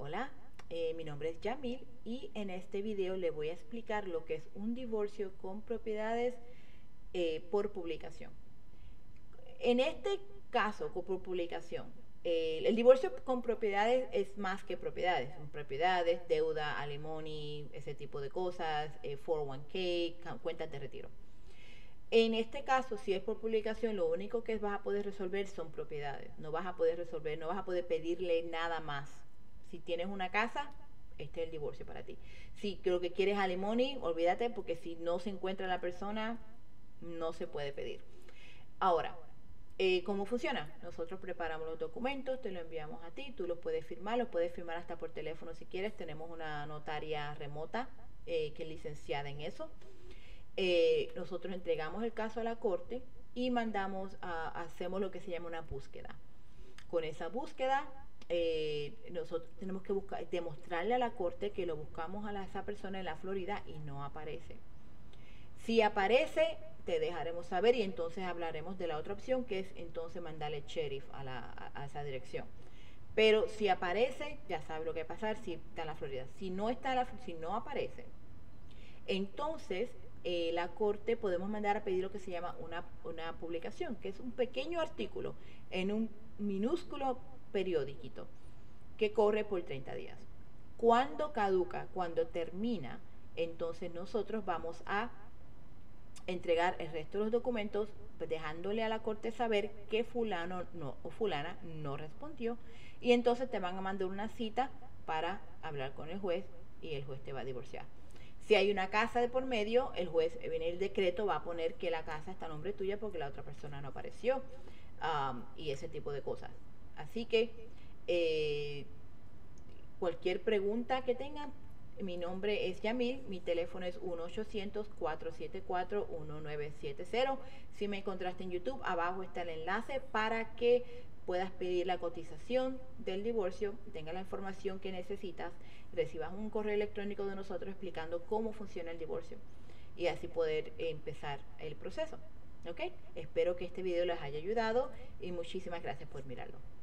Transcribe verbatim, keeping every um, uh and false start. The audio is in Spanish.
Hola, eh, mi nombre es Yamil y en este video le voy a explicar lo que es un divorcio con propiedades eh, por publicación. En este caso, por publicación, eh, el divorcio con propiedades es más que propiedades. Son propiedades, deuda, alimony, ese tipo de cosas, eh, cuatro oh uno k, cuentas de retiro. En este caso, si es por publicación, lo único que vas a poder resolver son propiedades. No vas a poder resolver, no vas a poder pedirle nada más. Si tienes una casa, este es el divorcio para ti. Si lo que quieres alimony, olvídate, porque si no se encuentra la persona, no se puede pedir. Ahora, eh, ¿cómo funciona? Nosotros preparamos los documentos, te los enviamos a ti, tú los puedes firmar, los puedes firmar hasta por teléfono si quieres. Tenemos una notaria remota eh, que es licenciada en eso. Eh, nosotros entregamos el caso a la corte y mandamos a, hacemos lo que se llama una búsqueda. Con esa búsqueda, eh, nosotros tenemos que buscar, demostrarle a la corte que lo buscamos a, la, a esa persona en la Florida y no aparece. Si aparece, te dejaremos saber y entonces hablaremos de la otra opción, que es entonces mandarle sheriff a, la, a, a esa dirección. Pero si aparece, ya sabes lo que va a pasar si está en la Florida. Si no está, la, si no aparece, entonces eh, la corte podemos mandar a pedir lo que se llama una, una publicación, que es un pequeño artículo en un minúsculo periódico que corre por treinta días. Cuando caduca, cuando termina, entonces nosotros vamos a entregar el resto de los documentos, pues dejándole a la corte saber que fulano no, o fulana no respondió, y entonces te van a mandar una cita para hablar con el juez y el juez te va a divorciar. Si hay una casa de por medio, el juez, viene el decreto, va a poner que la casa está a nombre tuya porque la otra persona no apareció, um, y ese tipo de cosas. Así que eh, cualquier pregunta que tengan, mi nombre es Yamil, mi teléfono es uno ochocientos, cuatro siete cuatro, uno nueve siete cero. Si me encontraste en YouTube, abajo está el enlace para que puedas pedir la cotización del divorcio, tengas la información que necesitas, recibas un correo electrónico de nosotros explicando cómo funciona el divorcio y así poder empezar el proceso. ¿Ok? Espero que este video les haya ayudado y muchísimas gracias por mirarlo.